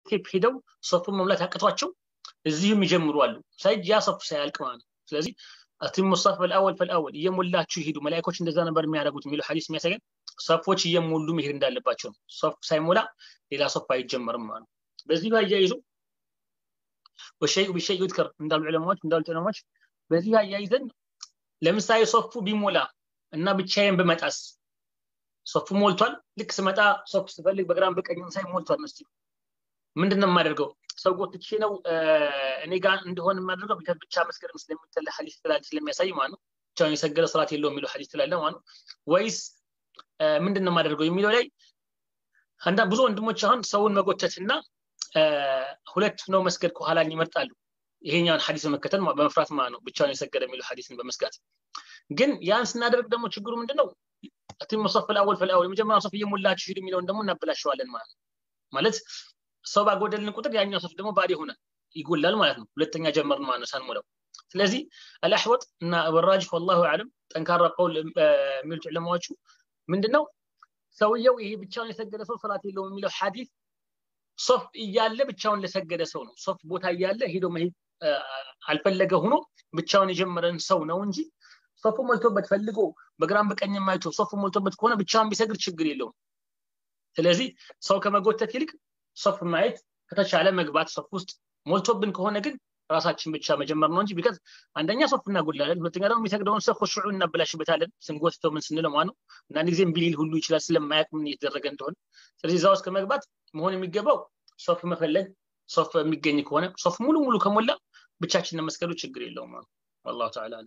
ቴፕ ሄደው ሶፉን መሙላት ያቀቷቸው እዚህም ይጀምሩ አሉ ሳይጅ ያ ሶፍ ሳያልቅ ማለት ስለዚህ አትም الصف الاول فالاول እየሞላችሁ ሄዱ መላእክቶች እንደዛ ነበር የሚያደርጉት የሚለው ሐዲስ የሚያሳየን ሶፎች እየሞሉ መሄድ እንዳለባቸው ሶፍ ሳይሞላ ሌላ ሶፍ አይጀመርም ማለት በዚህ ባያይዙ ወሸይኡ በሸይኡ ይذكر እንዳሉ ዑለማዎች በዚህ ባያይዘን ለምሳሌ ሶፉ ቢሞላ እና ብቻዬን በመጣስ ሶፉ ሞልቷል ልክ ስመጣ ሶፍ ስፈልግ በግራም በቀኝም ሳይሞልቷል መስጊድ ምንድነው የማደርገው ሰው ወጥቼ ነው እኔ ጋር እንደሆነ የማደርገው ብቻ መስገድም ስለሚተለ ሐዲስ ስለሚያሳይ ማለት ነው ብቻውን የሰገደ ሶላት የለውም የሚለው ሐዲስ ስላለ ማለት ነው ወይስ ምንድነው የማደርገው የሚለው ላይ አንዳ ብዙ ወንድሞች አሁን ሰውን መጎተትና ሁለት ነው መስገድ ከኋላኝ ይመርጣሉ ይሄኛውን ሐዲስ መከተል በመፍራት ማለት ነው ብቻውን የሰገደ የሚለው ሐዲስን በመስጋት ግን ያን ስናደርግ ደግሞ ችግሩ ምንድነው አትም الصف الاول فالاول መጀመሪያ ሶፍ እየሞላችሁ ሂዱ የሚለውን ደግሞ እናበላሽዋለን ማለት ሰው ባጎደልን ቁጥር ያኛው ሶፍ ደግሞ ባዲ ሆነ ይጎላል ማለት ነው ሁለተኛ ጀመርን ማለት ነው ሳንሞላው ስለዚህ الاحوط እና الراجح والله اعلم ጠንካራ ቀውል የሚሉት ዑለማዎቹ ምንድነው ሰውየው ይሄ ብቻውን የሰገደ ሰው ሶላት የለውም የሚለው ሐዲስ ሶፍ እያለ ብቻውን ለሰገደ ሰው ነው ሶፍ ቦታ እያለ ሄዶ መሄድ አልፈለገ ሆኖ ብቻውን የጀመረን ሰው ነው እንጂ ሶፉ ሞልቶበት ፈልጎ በግራም በቀኝም ማይቶ ሶፉ ሞልቶበት ከሆነ ብቻውን ቢሰግድ ችግር የለውም ስለዚህ ሰው ከመጎተት ይልቅ ሶፍ ማየት ከተቻለ መግባት ሶፍ ውስጥ ሞልቶብን ከሆነ ግን ራሳችን ብቻ መጀመር ነው እንጂ ቢካዝ አንደኛ ሶፍ እናጎላለን ሁለተኛ ደግሞ የሚሰግደውን ሰው ኹሹዕ እናበላሽበታለን ስንጎትተው ምን ስንለው ማለት ነው እና ጊዜም ቢሊል ሁሉ ይችላል ስለማያውቅ ምን እየተደረገ እንደሆነ ስለዚህ ዛውስ ከመግባት መሆን የሚገባው ሶፍ መፈለግ ሶፍ የሚገኝ ከሆነ ሶፍ ሙሉ ከሞላ ብቻችን መስገዱ ችግር የለውም ማለት والله تعالى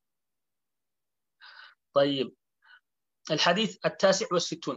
طيب الحديث 69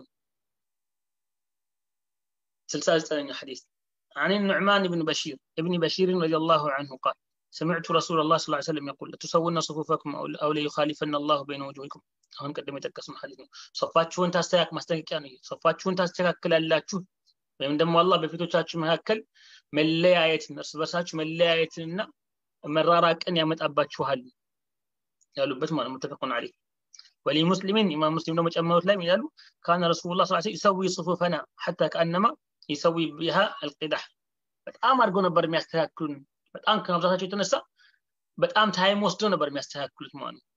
سلسلة حديث عن النعمان بن بشير رضي الله عنه قال سمعت رسول الله صلى الله عليه وسلم يقول تسوون صفوفكم أو ليخالفن الله بين وجوهكم هون قدم يتقسم حديث صفاتشون تستيقظ ማስጠንቀቂያ ነው صفاتشون ታስተካክላላችሁ ወይም ደግሞ አላህ በፊቶቻችሁ መካከል መለያየትን እርስ በርሳችሁ መለያየትንና መራራቅን ያመጣባችኋል ያሉበት ማለት متفقون عليه ولمسلمين امام مسلم ደግሞ ጨመሩት ላይ ይላሉ كان رسول الله صلى الله عليه وسلم يسوي صفوفنا حتى كانما يسوي بها القدح በጣም አድርጎ ነበር የሚያስተካክሉን በጣም ከመብዛታቸው የተነሳ በጣም ታይም ወስዶ ነበር የሚያስተካክሉት ማለት ነው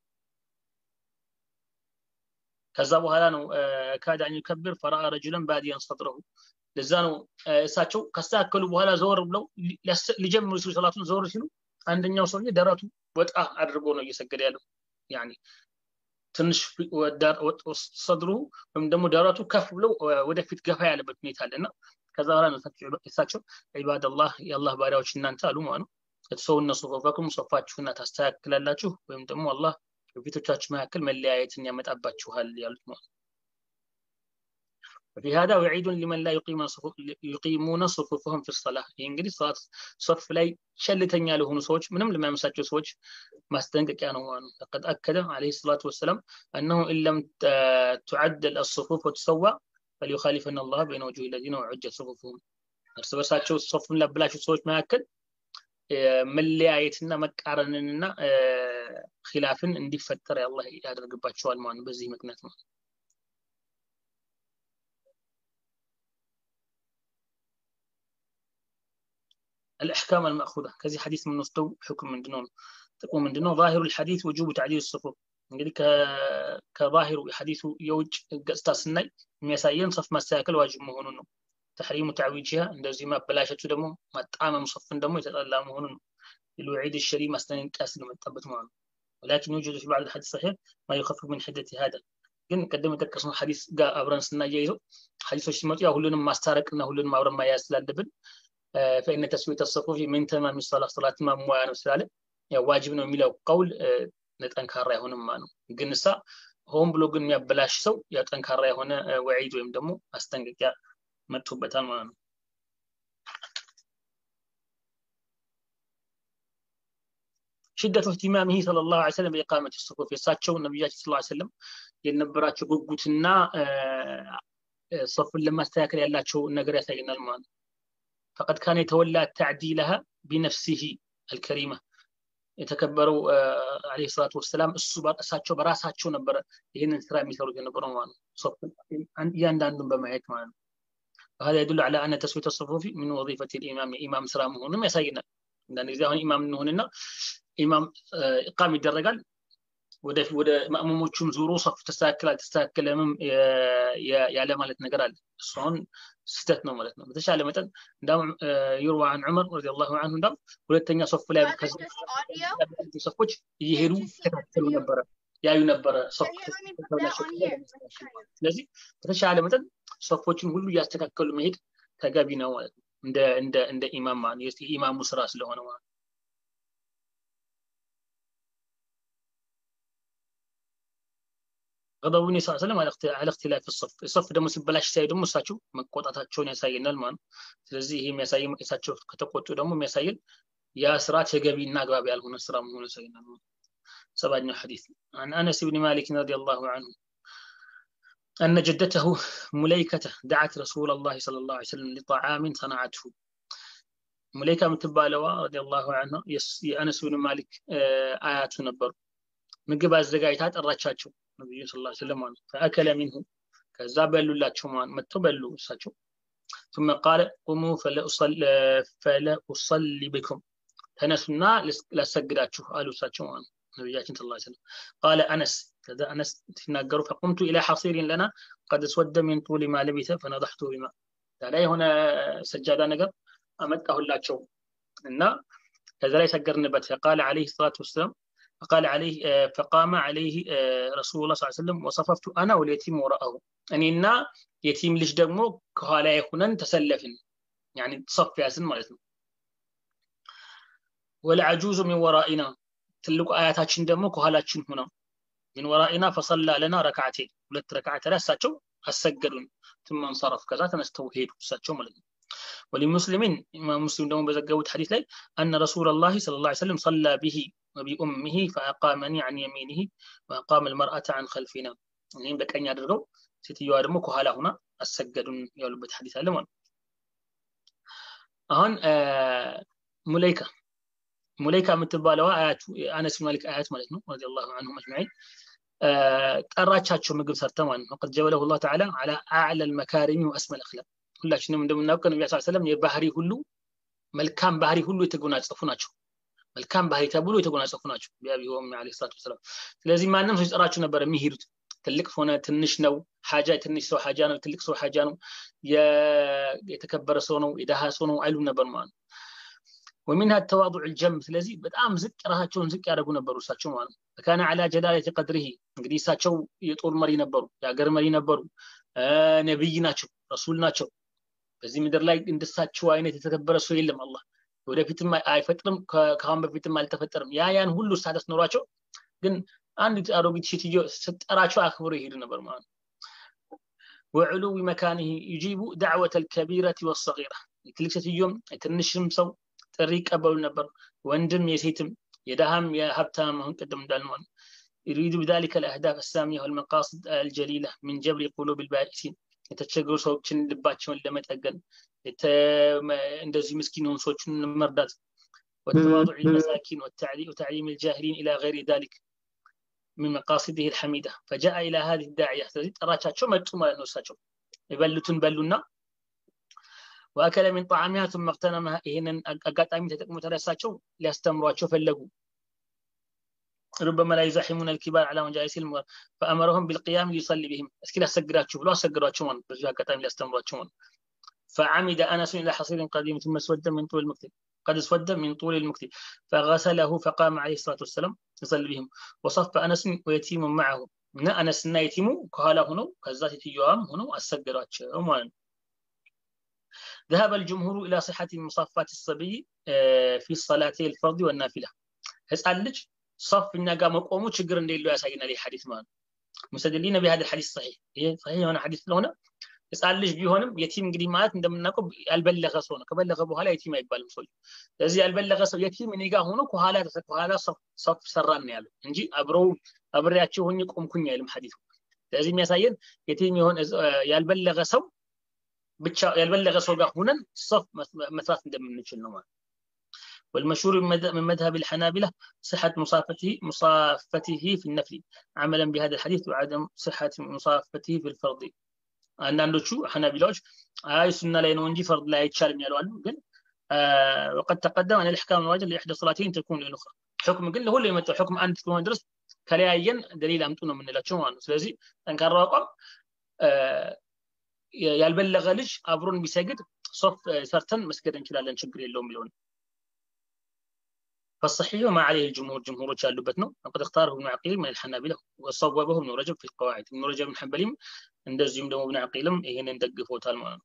ከዛ በኋላ ነው ካዳኝ ከብር ፈራ رجلا باديا صدره ለዛ ነው እሳቸው ካስተካከሉ በኋላ ዘወር ብለው ሊጀምሩ ሲሉ ሶላቱን ዘወር ሲሉ አንደኛው ሰውዬ ደረቱ ወጣ አድርጎ ነው እየሰገደ ያለው يعني ትንሽ صدره ወይም ደግሞ ደረቱ ከፍ ብለው ወደፊት ገፋ ያለበት ሁኔታ አለና ከዛ በኋላ ነው እሳቸው عباد الله የአላህ ባሪያዎች እናንተ አሉ ማለት ነው ተሰውነ ሶፋኩም ሶፋችሁና ታስተካክላላችሁ ወይም ደግሞ አላህ በፊቶቻችሁ መካከል መለያየትን ያመጣባችኋል ያሉት ነው في هذا وعيد لمن لا يقيمون صفوفهم في الصلاه እንግዲህ ሶፍ ላይ ሸልተኛ ለሆኑ ሰዎች ምንም ለማይመሳቸው ሰዎች ማስጠንቀቂያ ነው ማለት لقد اكد عليه الصلاه والسلام انه ان لم تعدل الصفوف وتسوى فليخالفن الله بين وجوه الذين وعجت صفوفهم እርስ በርሳቸው ሶፍን ለብላችሁ ሰዎች መካከል መለያየትና መቃረንንና ኺላፍን እንዲፈጠር ያላህ ያደርግባቸዋል ማለት በዚህ ምክንያት ነው الأحكام المأخوذة كذي حديث من نصدو حكم من دنون تقوم من دنون ظاهر الحديث وجوب تعديل الصفوف يعني كظاهر حديث يوج قسطاسناي ميساين صف مساكل واجب مهونو تحريم تعويجها እንደዚህ ማበላሸቱ ደግሞ ማጣመም صفን ደግሞ የተጠላ መሆኑን الوعيد الشريف ማስጠንቀቂያ ስለመጣበት ማለት ولكن يوجد في بعض الحديث صحيح ما يخفف من حدة هذا ግን ቀደም የተጠቀሰው ሐዲስ ጋር አብረን ስናያይዘው ሐዲሶች ሲመጡ ያ ሁሉንም ማስታረቅና ሁሉንም አብረን ማያዝ ስላለብን فإن تسوية الصفوف من تمام الصلاة صلاة ما موانو سلاله يا واجب ነው የሚለው ቀውል ጠንካራ አይሆንም ማለት ነው ግን እሳ ሆም ብሎ ግን የሚያበላሽ ሰው ያ ጠንካራ የሆነ ወዒድ ወይም ደግሞ አስጠንቀቂያ መጥቶበታል ማለት ነው شدة اهتمامه صلى الله عليه وسلم بإقامة الصفوف يساچው ነብያችን صلى الله عليه وسلم የነበራቸው ጉጉትና صفን ለማስተካከል ያላቸው ነገር ያሳየናል ማለት ነው فقد كان يتولى تعديلها بنفسه الكريمة يتكبروا عليه الصلاة والسلام እሳቸው በራሳቸው ነበር ይሄንን ስራ የሚሰሩት የነበረው ማለት ነው ሶፍ ያንዳንዱን በማየት ማለት ነው وهذا يدل على أن تسوية الصفوف من وظيفة الإمام إمام سرام هنا ما يساينا لأن إذا هون إمام هنا إمام إقام الدرجال ወደ ማእሙሞቹም ዙሩ صف ተስተካከለ ያለ ማለት ነገር አለ እሱን ስተት ነው ማለት ነው በተሻለ መጠን እንዳው ይሩዋ عن عمر رضي الله عنه እንዳው ሁለተኛ ሶፍ ላይ ሶፎች እየሄዱ ተከታተሉ ነበር ያዩ ነበር ሶፍ ስለዚህ በተሻለ መጠን ሶፎችን ሁሉ ያስተካከሉ መሄድ ተገቢ ነው ማለት ነው እንደ ኢማም ማለት ኢማሙ ስራ ስለሆነ ማለት غضب النبي صلى الله عليه وسلم على اختلاف الصف ደግሞ ሲበላሽ ሳይ ደግሞ እሳቸው መቆጣታቸውን ያሳየናል ማለት ስለዚህ ይሄ የሚያሳይ እሳቸው ከተቆጡ ደግሞ የሚያሳየን ያ ስራ ተገቢና አግባብ ያልሆነ ስራ መሆኑን ያሳየናል ሰባኛው ሐዲስ عن انس بن مالك رضي الله عنه ان جدته مليكه دعت رسول الله صلى الله عليه وسلم لطعام صنعته مليكه متبالوا رضي الله عنه انس بن مالك አያቱ ነበሩ ምግብ አዘጋጅታ ጠራቻቸው ነብዩ ሰለላሁ ዐለይሂ ወሰለም فاكل منه ከዛ በሉላቸው ማን መጥቶ በሉ እሳቸው ثم قال قوموا فلا اصلي بكم ተነሱና ላሰግዳችሁ አሉ እሳቸው ማን ነብያችን ሰለላሁ ዐለይሂ ወሰለም قال انس ከዛ انس ተናገሩ فقمت الى حصير لنا قد اسود من طول ما لبث فنضحته بما ታዲያ የሆነ ሰጃዳ ነገር አመጣሁላቸው እና ከዛ ላይ ሰገርንበት فقال عليه الصلاه والسلام فقام عليه رسول الله صلى الله عليه وسلم وصففت انا واليتيم وراءه انينا يتيم ልጅ ደግሞ ከኋላ ይሁነን ተሰለፍን يعني صف ያስን ማለት ነው والعجوز من ورائنا ትልቁ አያታችን ደግሞ ከኋላችን ሆነ من ورائنا فصلى لنا ركعتين ሁለት ረካዓት ተራሳቸው አሰገዱን ثم انصرف ከዛ ተነስተው ሄዱ እሳቸው ማለት ነው ولمسلمين امام مسلم ደግሞ በዘገቡት ሐዲስ ላይ ان رسول الله صلى الله عليه وسلم صلى به وبأمه فأقامني عن يمينه وأقام المرأة عن خلفنا يعني በቀኝ አድርገው ሴትዮዋ ደግሞ ከኋላ ሆና አሰገዱን ያሉበት ሐዲስ አለ ማለት አሁን ሙለይካ የምትባለው አያቱ አነስ ማሊክ አያት ማለት ነው رضي الله عنهم اجمعين ጠራቻቸው ምግብ ሰርተ ማለት ነው قد جبله الله تعالى على اعلى المكارم واسمى الاخلاق ሁላችንም እንደምናውቀው ነብዩ ሰለላሁ ዐለይሂ ወሰለም የባህሪ ሁሉ መልካም ባህሪ ሁሉ የተጎናጸፉ ናቸው መልካም ባህሪ ተብሎ የተጎናጸፉ ናቸው ቢያቢሆም አለይሂ ሰላቱ ወሰለም ስለዚህ ማንንም ሰው ይጠራቸው ነበር የሚሄዱት ትልቅ ሆነ ትንሽ ነው ሐጃ ትንሽ ሰው ሐጃ ነው ትልቅ ሰው ሐጃ ነው የተከበረ ሰው ነው የደሃ ሰው ነው አይሉ ነበር ማለት ومنها التواضع الجم ስለዚህ በጣም ዝቅ ራሳቸውን ዝቅ ያደርጉ ነበሩ እሳቸው ማለት كان على جلاله قدره እንግዲህ እሳቸው የጦር መሪ ነበሩ የሀገር መሪ ነበሩ ነብይ ናቸው ረሱል ናቸው በዚህ ምድር ላይ እንደሳቸው አይነት የተከበረ ሰው የለም አላህ ወደፊትም አይፈጥርም ከአሁን በፊትም አልተፈጠረም ያን ሁሉ ሳደስ ኖራቸው ግን አንድ አሮጊት ሴትዮ ስትጠራቸው አክብሮ ይሄድ ነበር ማለት وعلو مكانه يجيب دعوه الكبيره والصغيره ትልቅ ሴትዮም ትንሽም ሰው ጥሪ ቀበሉ ነበር ወንድም የሴትም የደሃም የሀብታም አሁን ቀደም እንዳልነው يريد بذلك الاهداف الساميه والمقاصد الجليله من جبر قلوب البائسين የተቸገሩ ሰዎችን ልባቸውን ለመጠገን እንደዚህ ምስኪኖች ሰዎችን መርዳት والتواضع للمساكين وتعليم الجاهلين الى غير ذلك من مقاصده الحميده فجاء الى هذه الداعيه طراچاቸው መጡ ማለት ነው እሳቸው ይበሉትን በሉና واكل من طعامها ثم اغتنمها ይሄንን አጋጣሚ ተጠቅሞ ተረሳቸው ሊያስተምሯቸው ፈለጉ ربما لا يزاحمون الكبار على مجالس المر فامرهم بالقيام ليصلي بهم اسكي ላሰግዳችሁ ብሎ አሰግዷቸው ማለት በዚህ አጋጣሚ ሊያስተምሯቸው ማለት فعمد انس الى حصير قديم ثم اسود من طول المكتب قد اسود من طول المكتب فغسله فقام عليه الصلاه والسلام يصلي بهم وصف انس ويتيم معه እና አነስና የቲሙ ከኋላ ሆነው ከዛ ሴትዮዋም ሆነው አሰግዷቸው ማለት ذهب الجمهور الى صحه مصافات الصبي في صلاتي الفرض والنافله ህፃን ልጅ صفنا ጋር መቆሙ ችግር እንደሌለው ያሳየናል ይህ ሐዲስ ማለት ሙሰደሊና በهذا الحديث صحيح ይሄ صحيح የሆነ ሐዲስ ስለሆነ ህፃን ልጅ ቢሆንም የቲም እንግዲህ ማለት እንደምናውቀው ያልበለገ ሰው ነው ከበለገ በኋላ የቲም አይባልም ሰው ስለዚህ ያልበለገ ሰው የቲም እኔ ጋር ሆኖ ከኋላ صف ሰራን ነው ያለው እንጂ አብሬያቸው ሆኜ ቆምኩኝ አይልም ሐዲሱ ስለዚህ የሚያሳየን የቲም የሆነ ያልበለገ ሰው ብቻ ያልበለገ ሰው ጋር ሆነን صف መስራት እንደምንችል ነው ማለት والمشهور من مذهب الحنابلة صحة مصافته في النفل عملا بهذا الحديث وعدم صحة مصافته في الفرض አንዳንዶቹ ሐናቢላዎች አይ ሱና ላይ ነው እንጂ ፈርድ ላይ አይቻልም ያሉ አሉ ግን وقد تقدم ان الاحكام الواجب لاحدى الصلاتين تكون للاخرى حكم ግን ለሁሉ የመጣው حكم አንድ እስከሆነ ድረስ ከለያየን ደሊል አምጡ ነው የምንላቸው ማለት ነው ስለዚህ ጠንካራ አቋም ያልበለገ ልጅ አብሮን ቢሰግድ ሶፍ ሰርተን መስገድ እንችላለን ችግር የለውም ይላል فالصحيح ما عليه الجمهور جمهورዎች ያሉበት ነው وقد اختاره ابن عقيل من الحنابلة وصوبه ابن رجب في القواعد ابن رجب بن حنبلም እንደዚሁም ደግሞ ابن عقيلም ይሄንን ደግፎታል ማለት ነው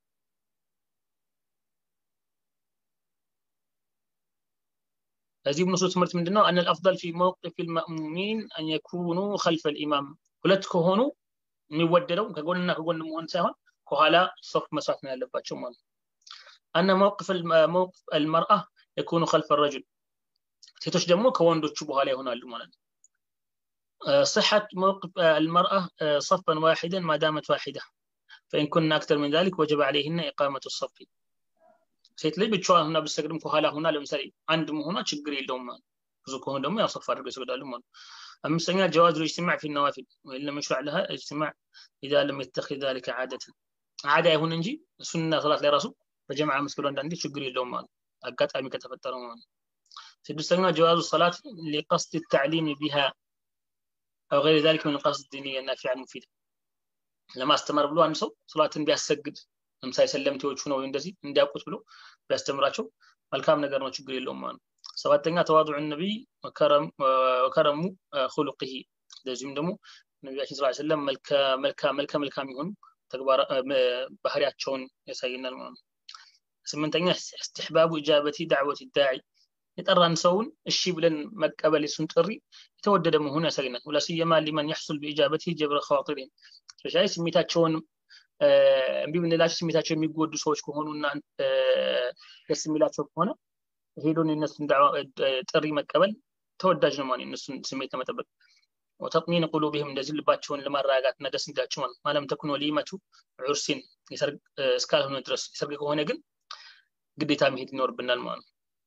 هذه من نصوص مرت ምንድነው ان الافضل في موقف المأمومين ان يكونوا خلف الامام ሁለት ከሆኑ የሚወደደው ከጎንና ከጎን መሆን ሳይሆን ከኋላ ሶፍ መስራት ነው ያለባቸው ማለት ነው ان موقف المرأة يكون خلف الرجل ሴቶች ደግሞ ከወንዶቹ በኋላ ይሆናሉ ማለት ነው صحة موقف المرأة صفا واحدا ما دامت واحدة فإن كنا أكثر من ذلك وجب عليهن إقامة الصف ሴት ልጅ ብቻዋን ሆና ብትሰግድም ከኋላ ሆና ለምሳሌ አንድ መሆኗ ችግር የለውም ማለት ብዙ ከሆነ ደግሞ ያው ሶፍ አድርገው ይሰግዳሉ ማለት አምስተኛ جواز الاجتماع في النوافل وإن لم يشرع لها اجتماع إذا لم يتخذ ذلك عادة عادة ይሁን እንጂ ሱና ሶላት ላይ ራሱ በጀማዓ መስገዱ አንዳንዴ ችግር የለውም ማለት አጋጣሚ ከተፈጠረ ማለት سدسنا جواز الصلاة لقصد التعليم بها أو غير ذلك من القصد الدينية النافعة المفيدة لما استمر بلو عن صوت صلاة بيسجد لمسا يسلمتي وجهونه ويندزي እንዲያውቁት ብሎ ቢያስተምራቸው መልካም ነገር ነው ችግር የለውም ማለት ሰባተኛ ተዋዱዕ النبي وكرم خلقه ለዚህም ደግሞ ነብያችን ሰለላሁ ዐለይሂ ወሰለም መልካም ይሁን ተግባር ባህሪያቸውን ያሳየናል ማለት ስምንተኛ استحباب إجابة دعوة الداعي يطران سون እሺ ብለን መቀበል እሱን ጥሪ የተወደደ መሆኑ ያሳየናል ولا سيما لمن يحصل باجابته جبر خواطرهم ስለዚህ ስሜታቸውን እንቢ ብንላቸው ስሜታቸው የሚጎዱ ሰዎች ከሆኑና ደስ የሚላቸው ከሆነ ሄዶን እነሱን ጥሪ መቀበል ተወዳጅ ነው ማለት እነሱን ስሜት ለመጠበቅ وتطمين قلوبهم እንደዚህ ልባቸውን ለማረጋጋትና ደስ እንዲላቸው ማለት ማለም ተኩኖ ሊመቱ ዑርሲን ይሰርግ እስካልሆነ ድረስ ይሰርግ ከሆነ ግን ግዴታ መሄድ ይኖርብናል ማለት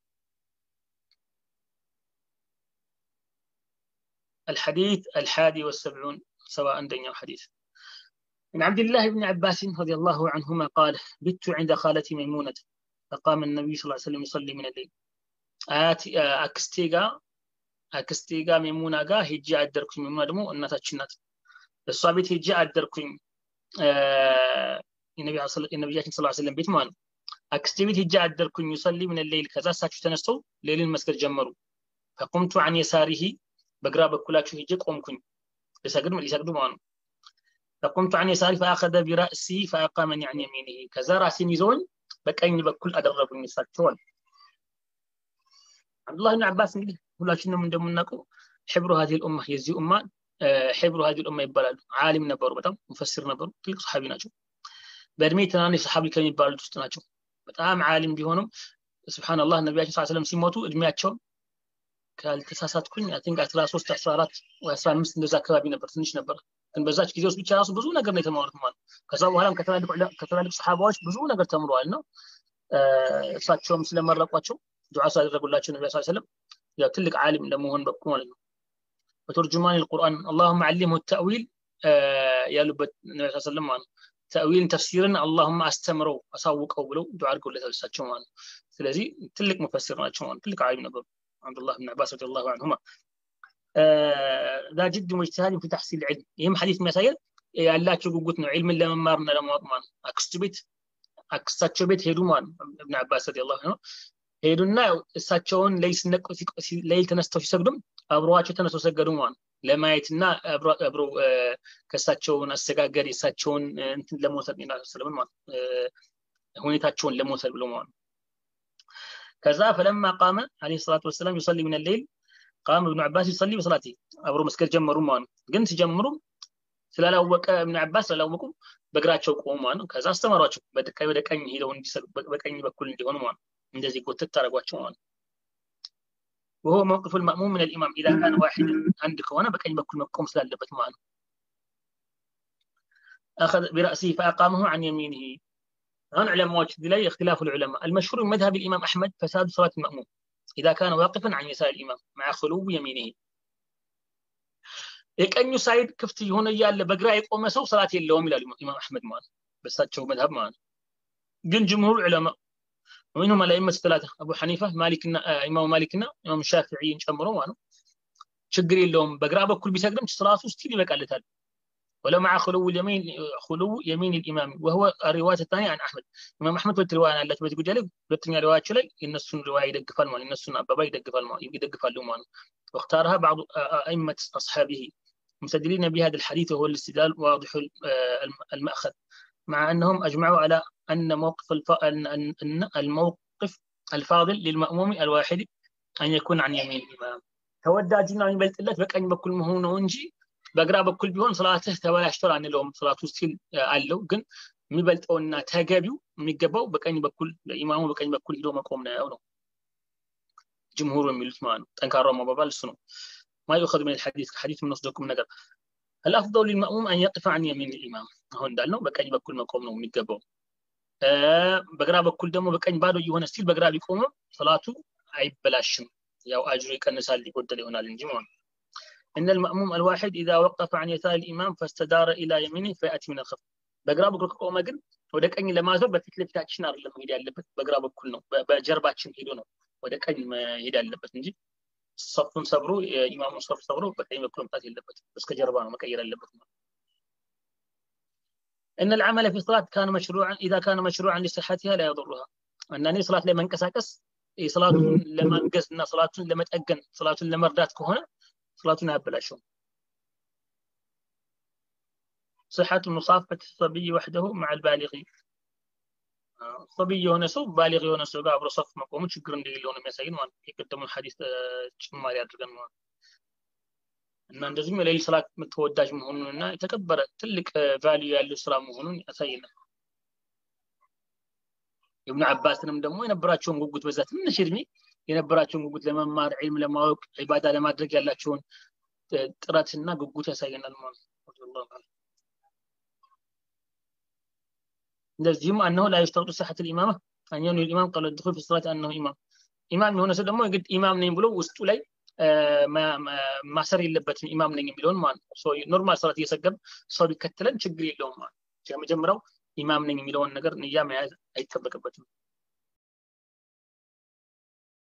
الحديث 71 سواء عندنا حديث من عبد الله بن عباس رضي الله عنهما قال بت عند خالتي ميمونة فقام النبي صلى الله عليه وسلم يصلي من الليل أكستيغا ميمونة قا هجي أدركم ميمونة دمو الناتاتش نات الصابت هجي أدركم النبي صلى الله عليه وسلم بيت مان أكستيغا هجي أدركم يصلي من الليل كذا ساتش تنستو ليل المسكر جمروا فقمت عن يساره بقرا بكلاچو هجي قومكم يسجدوا معنا فقمت عن يساري فأخذ برأسي فأقامني عن يمينه كذا رأسي يزون بكأني بكل أدربني يساتشون عبد الله بن عباس እንግዲህ ሁላችንም እንደምናውቀው حبر هذه الأمة የዚህ ኡማ حبر هذه الأمة ይባላሉ ዓሊም ነበሩ በጣም ሙፈሲር ነበሩ ትልቅ ሱሐቢ ናቸው በእድሜ ትናንሽ ሱሐቢ ከሚባሉት ውስጥ ናቸው በጣም ዓሊም ቢሆኑም ሱብሃንአላህ ነብያችን ሰለላሁ ዐለይሂ ወሰለም ሲሞቱ እድሜያቸው ካልተሳሳትኩኝ አይ ቲንክ 13 14 ወይ 15 እንደዛ አካባቢ ነበር ትንሽ ነበር ግን በዛች ጊዜ ውስጥ ብቻ ራሱ ብዙ ነገር ነው የተማሩት ማለት ከዛ በኋላም ከተላልቅ ሰሃባዎች ብዙ ነገር ተምረዋል ነው እሳቸውም ስለመረቋቸው ዱዓ ያደረጉላቸው ነብዩ ሰለላሁ ዐለይሂ ወሰለም ያው ትልቅ ዓሊም ለመሆን በቁ ማለት ነው በተርጁማን القرآن اللهم علمه التأويل ያሉበት ነብዩ ሰለላሁ ዐለይሂ ወሰለም ማለት ተእዊልን ተፍሲርን اللهم አስተምረው አሳውቀው ብለው ዱዓ አድርገውለታል እሳቸው ማለት ስለዚህ ትልቅ ሙፈሲር ናቸው ማለት ትልቅ ዓሊም ነበሩ عبد الله بن عباس رضي الله عنهما ذا جد واجتهاد في تحصيل العلم يهم حديث مسائل ያላቸው ጉጉት ነው ዒልምን ለመማርና ለማወቅ ማለት አክስታቸው ቤት ሄዱ ማለት ابن عباس رضي الله عنه ሄዱና እሳቸውን ለይል ተነስተው ሲሰግዱም አብረዋቸው ተነስተው ሰገዱ ማለት ለማየትና አብረው ከእሳቸውን አስተጋገር እሳቸውን እንትን ለመውሰድ ነው ማለት ሁኔታቸውን ለመውሰድ ብለው ማለት كذا فلما قام عليه الصلاة والسلام يصلي من الليل قام ابن عباس يصلي بصلاته أبرو مسكر جمروا مان قنت جمروا ስላላወቀ ابن عباس ስላላወቁ በእግራቸው ቆሙ ማለት ከዛ አስተማሯቸው በቀኝ ሄደው እንዲሰሩ በቀኝ በኩል እንዲሆኑ ማለት እንደዚህ ጎተት ታረጓቸው ማለት وهو موقف المأموم من الإمام إذا كان واحد عند كونه بقى بكل مقوم سلالبت معه أخذ برأسه فأقامه عن يمينه هنا علماء دليل اختلاف العلماء المشهور من مذهب الإمام أحمد فساد صلاة المأموم إذا كان واقفا عن يسار الإمام مع خلو يمينه يكأنه سعيد كفتي هنا يال بقرأ يقوم سو صلاة اللوم إلى الإمام أحمد معه በሳቸው መذهب ማለት ግን ጅምሁር ዑለማ ومنهم الائمه الثلاثه ابو حنيفه مالكنا امام مالكنا امام الشافعي ጨምሮ ማለት ችግር የለውም በግራ በኩል ቢሰግድም ሶላቱ ስቲል ይበቃለታል ولا مع خلو يمين الامام وهو الروايه الثانيه عن احمد امام احمد والروايه التي بتقول لك ሁለተኛ ሪዋያቸው ላይ የነሱን ሪዋያ ይደግፋል ማለት የነሱን አባባ ይደግፋሉ ማለት واختارها بعض ائمه اصحابه مستدلين بهذا الحديث وهو الاستدلال واضح المأخذ مع انهم اجمعوا على ان الموقف الفاضل للمأموم الواحد ان يكون عن يمين الامام ተወዳጅና የሚበልጥለት በቀኝ በኩል መሆኑ ነው እንጂ በግራ በኩል ቢሆን ሶላትህ ተበላሽቷል አንለውም ሶላቱ ስቲል አለው ግን የሚበልጠውና ተገቢው የሚገባው በቀኝ በኩል ለኢማሙ በቀኝ በኩል ሄዶ መቆም ነው ጅምሁሩ የሚሉት ማለት ነው ጠንካራው ማባባል እሱ ነው ما يؤخذ من الحديث حديث من نصدقكم ነገር الافضل للمأموم ان يقف عن يمين الامام አሁን እንዳልነው በቀኝ በኩል መቆም ነው የሚገባው በግራ በኩል ደግሞ በቀኝ ባዶ የሆነ ስቲል በግራ ቢቆም ሶላቱ አይበላሽም ያው አጅሩ ይቀንሳል ሊቆደል ይሆናል እንጂ ማለት ان المأموم الواحد اذا وقف عن يسار الامام فاستدار الى يمينه فياتي من الخلف በግራ በኩል ከቆመ ግን ወደ ቀኝ ለማዞር በፊት ለፊታችን አይደለም ሄድ ያለበት በግራ በኩል ነው በጀርባችን ሄዶ ነው ወደ ቀኝ ሄድ ያለበት እንጂ صفን ሰብሮ ኢማሙን صف ሰብሮ በቀኝ በኩል መጣት የለበት እስከ ጀርባ ነው መቀየር ያለበት ان العمل في الصلاه كان مشروعا اذا كان مشروعا لصحتها لا يضرها انني صلاه ላይ መንቀሳቀስ የصلاتን ለማንገስና صلاتን ለመጠገን صلاتን ለመርዳት ከሆነ صلاتን ያበላሽው صحه مصافه الصبي وحده مع البالغ صبي የሆነ ሰው ባሊግ የሆነ ሰው ጋር አብሮ صف መቆሙ ችግር እንደሌለው ነው የሚያሳየው ማለት የቀደመው ሐዲስ ጭማሪ አድርገን ነው እና እንደዚህም ለሌላ ሰላት ተወዳጅ መሆኑንና የተከበረ ትልቅ ቫልዩ ያለው ስራ መሆኑን ያሳየናል ኢብኑ አባስንም ደግሞ የነበራቸውን ጉጉት በዛ ትንሽ እድሜ የነበራቸውን ጉጉት ለመማር ዒልም ለማወቅ ዒባዳ ለማድረግ ያላቸውን ጥረትና ጉጉት ያሳየናል ማለት ነው እንደዚህም انه لا يشترط صحه الامامه ان ينوي الامام قبل الدخول في الصلاه انه امام የሆነ ሰው ደግሞ የግድ ኢማም ነኝ ብሎ ውስጡ ላይ ማሰር የለበትም ኢማም ነኝ የሚለውን ማለት ነው ኖርማል ሰላት እየሰገድ ሰው ቢከተለን ችግር የለውም ማለት የመጀመሪያው ኢማም ነኝ የሚለውን ነገር ንያ መያዝ አይተበቀበትም